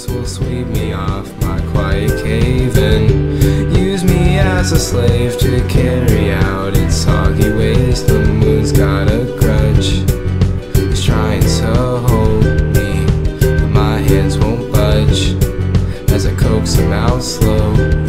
winds will sweep me off my quiet cave and use me as a slave to carry out its soggy ways. The moon's got a grudge, it's trying to hold me, but my hands won't budge as I coax him out slow.